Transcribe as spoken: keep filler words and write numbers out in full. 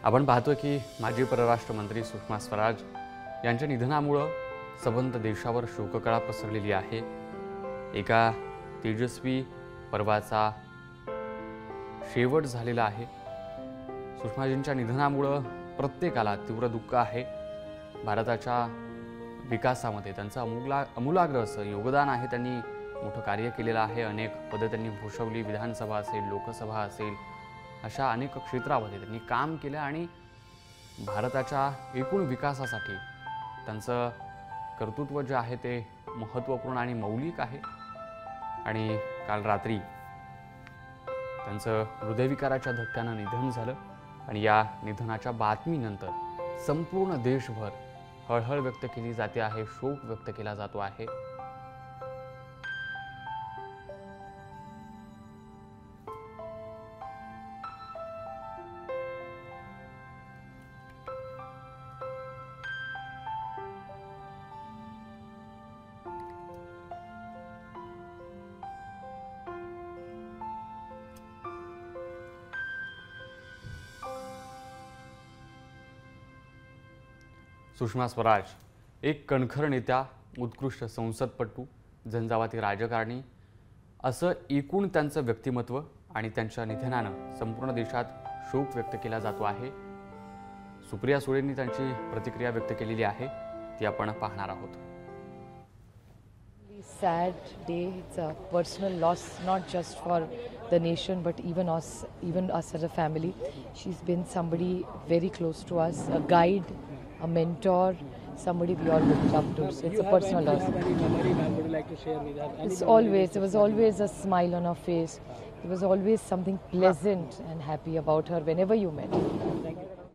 आपण पाहतोय की माजी परराष्ट्र मंत्री सुषमा स्वराज यांच्या निधनामुळे सबंध देशावर शोककळा पसरलेली आहे। एका तेजस्वी पर्वाचा शेवट झालेला आहे। सुषमाजींच्या निधनामुळे प्रत्येकाला तीव्र दुःख आहे। भारताच्या विकासामध्ये त्यांचं अमूला अमूलाग्र असं योगदान आहे। त्यांनी मोठं कार्य केलेलं आहे। अनेक पदे त्यांनी भूषवली, विधानसभा असेल, लोकसभा असेल, अशा अनेक क्षेत्रामध्ये त्यांनी काम केलं आणि भारताच्या एकूण विकासासाठी त्यांचं कर्तृत्व जे आहे ते महत्त्वपूर्ण आणि मौलिक आहे। आणि काल रात्री त्यांचं हृदयविकाराच्या धक्क्यानं निधन झालं आणि या निधनाच्या बातमीनंतर संपूर्ण देशभर हळहळ व्यक्त केली जाते आहे, शोक व्यक्त केला जातो आहे। सुषमा स्वराज एक कणखर नेत्या, उत्कृष्ट संसदपटू, झंझावाती राजकारणी असं एकूण त्यांचं व्यक्तिमत्व आणि त्यांच्या निधनानं संपूर्ण देशात शोक व्यक्त केला जातो आहे। सुप्रिया सुळेंनी त्यांची प्रतिक्रिया व्यक्त केलेली आहे, ती आपण पाहणार आहोत। Sad day. It's a personal loss, not just for the nation, but even us, even us as a family. She's been somebody very close to us, a guide, a mentor, somebody we all looked up to. So it's a personal loss. Would you like to share with us? It's always, there was always a smile on her face. There was always something pleasant and happy about her whenever you met. Thank you.